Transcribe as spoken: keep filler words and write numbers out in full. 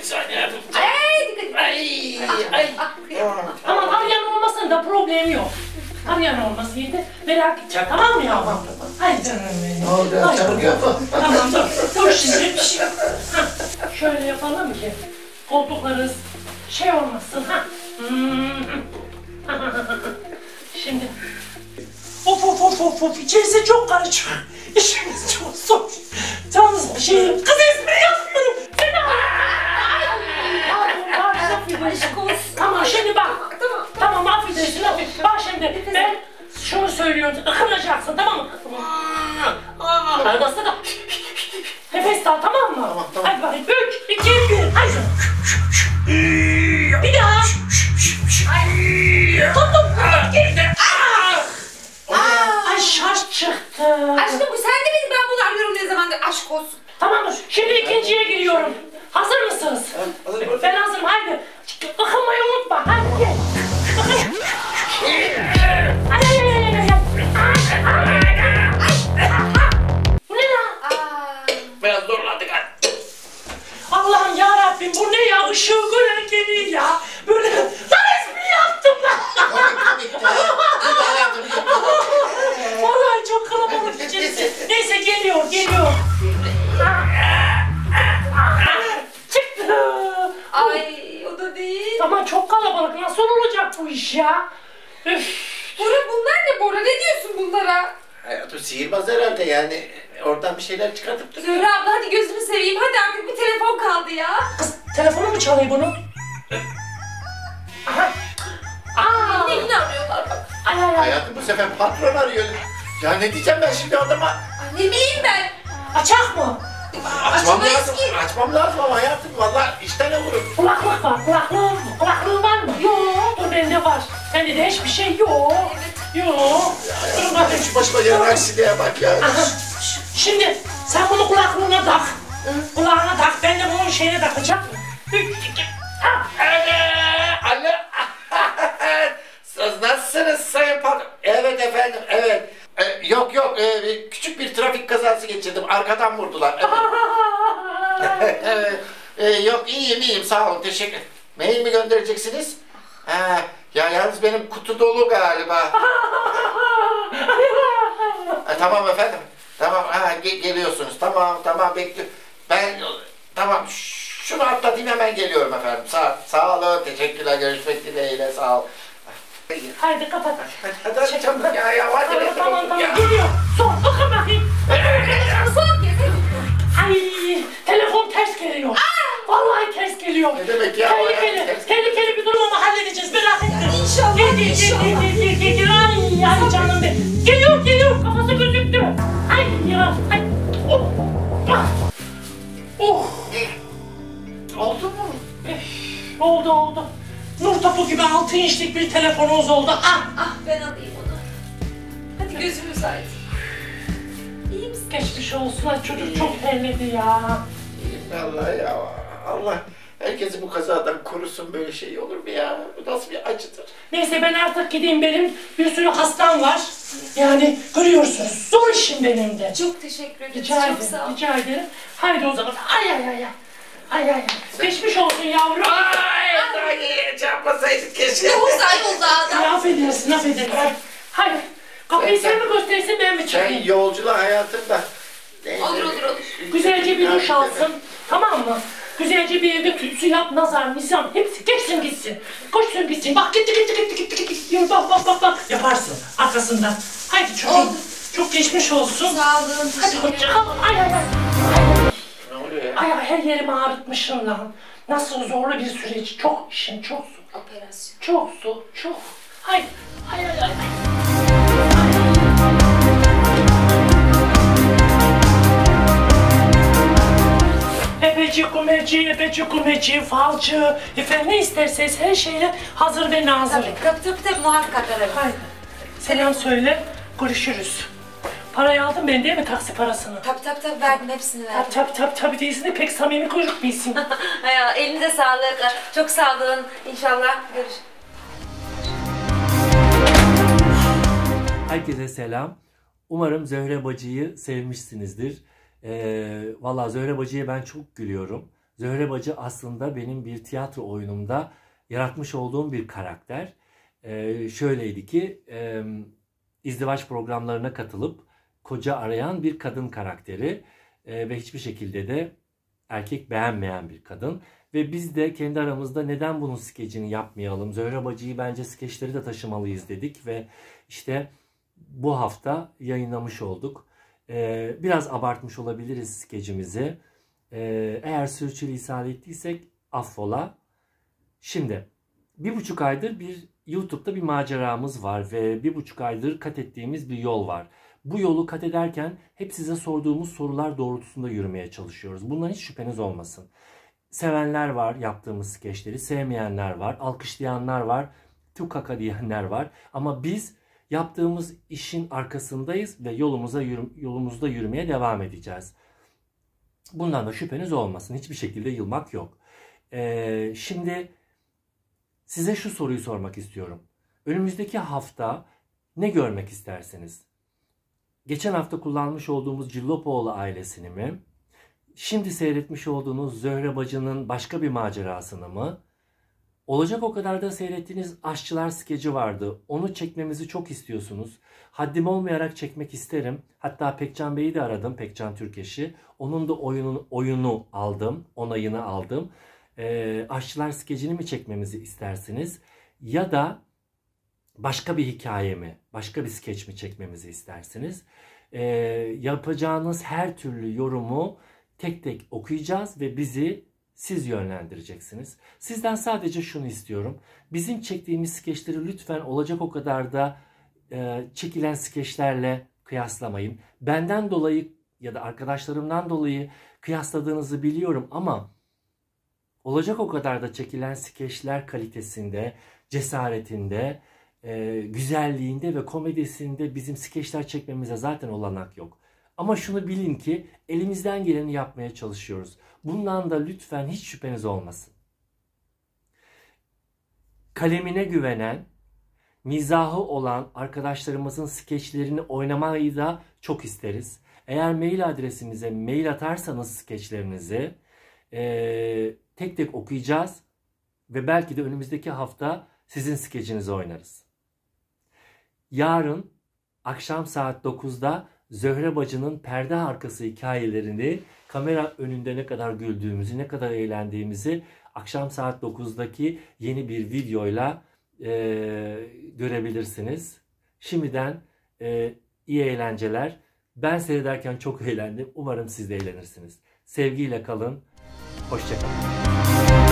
saniye. Ay dikkat. Ay ay. Tamam arayan olmasın da problem yok. Arayan olmasın yeter. Merak edeceğim tamam mı yavrum? Ay canım benim. Ne oldu ya çabuk yapma. Tamam dur. Dur şimdi bir şey. Hah, şöyle yapalım ki koltuklarınız şey olmasın. Ha. Hmm. Şimdi. Of of of of of. İçerisi çok karışık. İşimiz çok zor. Yalnız bir şey. Kız espri yapmıyorum. Seni. Aşk olsun. Tamam şimdi bak. Tamam. Tamam affedersin affedersin. Bak şimdi ben şunu söylüyorum. Ikınacaksın tamam mı? Arabası da. Nefes al tamam mı? Tamam tamam. Hadi bakayım. Üç, iki, bir. Haydi. Bir daha. Tuttum. Geride. Ay şarj çıktı. Aşkım bu sen de benim, ben bunu arıyorum ne zamandır, aşk olsun. Tamam dur. Şimdi ikinciye giriyorum. Hazır mısınız? Hazır. Ben hazırım haydi. Ikınmayı unutma. Hadi gel. Hadi hadi Bu ne lan? Aa. Biraz zorlandık ha. Allah'ım yarabbim bu ne ya? Işığı gören geliyor ya. Böyle lan espri yaptım lan. Vallahi çok kalabalık içerisi. Neyse geliyor geliyor. Çıktı. Ay o da değil. Ama çok kalabalık. Nasıl olacak bu iş ya? Üf. Bora bunlar ne Bora? Ne diyorsun bunlara? Hayatım sihirbaz herhalde yani. Oradan bir şeyler çıkartıp duruyor. Zühre abla hadi gözünü seveyim. Hadi artık bir telefon kaldı ya. Kız telefonu mu çalıyor bunu? Aha. Aa. Evini arıyorlar bak. Ay ay ay. Hayatım bu sefer patron arıyor. Ya ne diyeceğim ben şimdi adama? Ay, ne bileyim ben. Açak mı? Açmam Açmayız lazım. ki. Açmam lazım ama hayatım vallahi işten olurum. Kulaklık var. Kulaklığın, kulaklığın var mı? Yok. Dur bende var. Bende de hiçbir şey yok. Yok. Dur bakayım. Şu başıma gelen aksiliğe bak ya. Aha. Şimdi sen bunu kulaklığına tak. Kulağına tak. Ben de bunun şeyine takacağım. Üç, iki, ha. Alo. Siz nasılsınız sayın patron? Evet efendim, evet. Ee, yok yok, ee, bir- küçük bir trafik kazası geçirdim. Arkadan vurdular. Evet. Evet. Ee, yok iyiyim iyiyim sağ olun teşekkür. Mail mi göndereceksiniz? Ha, ya yalnız benim kutu dolu galiba. Ha, tamam efendim. Tamam ha, ge- geliyorsunuz. Tamam tamam bekliyorum. Ben tamam ş- şunu atlatayım hemen geliyorum efendim. Sağ, sağ olun teşekkürler görüşmek dileğiyle sağ ol. Haydi kapat. Hadi hadi çabuk ya ya hadi. Tamam hadi, tamam hadi, tamam ya. geliyor. Son bakın bakayım. Son kez. Ay telefon ters geliyor. Vallahi ters geliyor. Ne demek ya? Tehlikeli, Ters- tehlikeli bir durum ama halledeceğiz merak etme. İnşallah, Gel gel gel inşallah. gel gel gel gel. Ay ay canım benim. Geliyor geliyor kafası gözüktü. Ay ya ay. Oh. Ah. Oh. Oldu mu? Üf, oldu oldu. Nur topu gibi altı inçlik bir telefonumuz oldu. Ah. Ah ben alayım onu. Hadi gözümüz aydın. İyi misin? Geçmiş olsun. Ay çocuk çok terledi ya. Vallahi ya Allah herkesi bu kazadan korusun böyle şey olur mu ya? Bu nasıl bir acıdır? Neyse ben artık gideyim benim bir sürü hastam var. Yani görüyorsunuz zor işim benim de. Çok teşekkür ederim. Rica Çok ederim, sağ ol. rica ederim. Haydi o zaman. Ay ay ay ay. Ay ay ay. Geçmiş olsun yavrum. Ay daha iyi çarpmasaydık keşke. Ne uzay oldu adam. Ay, affedersin, affedersin. Haydi. Kapıyı sen mi gösterirsin ben mi Ben çıkayım? yolculuğa hayatımda. Neyse, Olur, olur, olur. Güzelce bir duş alsın. Tamam mı? Güzelce bir evde tütsü yap, nazar, nizam hepsi geçsin gitsin. Koşsun gitsin. Bak gitti gitti gitti gitti gitti gitti. Bak bak bak bak. Yaparsın arkasından. Haydi çocuğum. Oldu. Çok geçmiş olsun. Sağ olun. Hadi Teşekkür ederim. hoşçakalın. Ay ay ay. Ne oluyor ya? Ay ay her yerimi ağrıtmışım lan. Nasıl zorlu bir süreç. Çok işin çok zor. Operasyon. Çok zor. Çok. Haydi. Ay ay ay. Ebeci kumeci, ebeci kumeci, falcı, efendim ne isterseniz her şeyle hazır ve nazır. Tabii tabii tabii, tabii muhakkak ararım. Haydi. Selam söyle, görüşürüz. Parayı aldın ben değil mi taksi parasını? Tabii tabii tabii verdim, hepsini verdim. Tabii tabii tabii tabii değilsin de pek samimi kuyruk değilsin. Ya, elinize sağlık. Çok sağ olun. İnşallah görüşürüz. Herkese selam. Umarım Zöhre Bacı'yı sevmişsinizdir. Ee, Valla Zöhre Bacı'ya ben çok gülüyorum. Zöhre Bacı aslında benim bir tiyatro oyunumda yaratmış olduğum bir karakter. Ee, şöyleydi ki e, izdivaç programlarına katılıp koca arayan bir kadın karakteri e, ve hiçbir şekilde de erkek beğenmeyen bir kadın. Ve biz de kendi aramızda neden bunun skecini yapmayalım? Zöhre Bacı'yı bence skeçleri de taşımalıyız dedik ve işte bu hafta yayınlamış olduk. Ee, biraz abartmış olabiliriz skecimizi. Ee, eğer sürçülisan ettiysek affola. Şimdi bir buçuk aydır bir YouTube'da bir maceramız var ve bir buçuk aydır kat ettiğimiz bir yol var. Bu yolu kat ederken hep size sorduğumuz sorular doğrultusunda yürümeye çalışıyoruz. Bundan hiç şüpheniz olmasın. Sevenler var yaptığımız skeçleri, sevmeyenler var, alkışlayanlar var, tukaka diyenler var. Ama biz yaptığımız işin arkasındayız ve yolumuza yürü, yolumuzda yürümeye devam edeceğiz. Bundan da şüpheniz olmasın. Hiçbir şekilde yılmak yok. Ee, şimdi size şu soruyu sormak istiyorum. Önümüzdeki hafta ne görmek istersiniz? Geçen hafta kullanmış olduğumuz Cillopoğlu ailesini mi? Şimdi seyretmiş olduğunuz Zöhre Bacı'nın başka bir macerasını mı? Olacak o kadar da seyrettiğiniz Aşçılar skeci vardı. Onu çekmemizi çok istiyorsunuz. Haddim olmayarak çekmek isterim. Hatta Pekcan Bey'i de aradım. Pekcan Türkeş'i. Onun da oyunun, oyunu aldım. Onayını aldım. E, Aşçılar skecini mi çekmemizi istersiniz? Ya da başka bir hikaye mi? Başka bir skeç mi çekmemizi istersiniz? E, yapacağınız her türlü yorumu tek tek okuyacağız ve bizi siz yönlendireceksiniz. Sizden sadece şunu istiyorum. Bizim çektiğimiz skeçleri lütfen olacak o kadar da e, çekilen skeçlerle kıyaslamayın. Benden dolayı ya da arkadaşlarımdan dolayı kıyasladığınızı biliyorum ama olacak o kadar da çekilen skeçler kalitesinde, cesaretinde, e, güzelliğinde ve komedisinde bizim skeçler çekmemize zaten olanak yok. Ama şunu bilin ki elimizden geleni yapmaya çalışıyoruz. Bundan da lütfen hiç şüpheniz olmasın. Kalemine güvenen, mizahı olan arkadaşlarımızın skeçlerini oynamayı da çok isteriz. Eğer mail adresimize mail atarsanız skeçlerinizi e, tek tek okuyacağız ve belki de önümüzdeki hafta sizin skecinizi oynarız. Yarın akşam saat dokuzda Zöhre Bacı'nın perde arkası hikayelerini, kamera önünde ne kadar güldüğümüzü, ne kadar eğlendiğimizi akşam saat dokuzdaki yeni bir videoyla e, görebilirsiniz. Şimdiden e, iyi eğlenceler. Ben seyrederken çok eğlendim. Umarım siz de eğlenirsiniz. Sevgiyle kalın. Hoşça kalın.